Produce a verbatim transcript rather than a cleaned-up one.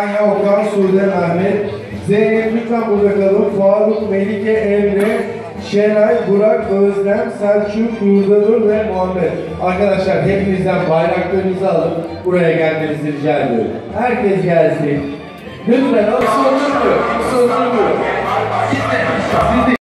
Tanya, Okan, Sude, Mehmet. Zeynep lütfen burada kalın. Faruk, Melike, Emre, Şenay, Burak, Özlem, Selçuk, Yurdanur ve Muhammed. Arkadaşlar hepinizden bayraklarınızı alıp buraya gelmenizi rica ediyorum. Herkes gelsin. Lütfen, nasıl oturmuyor? Nasıl oturmuyor? Siz de, siz de.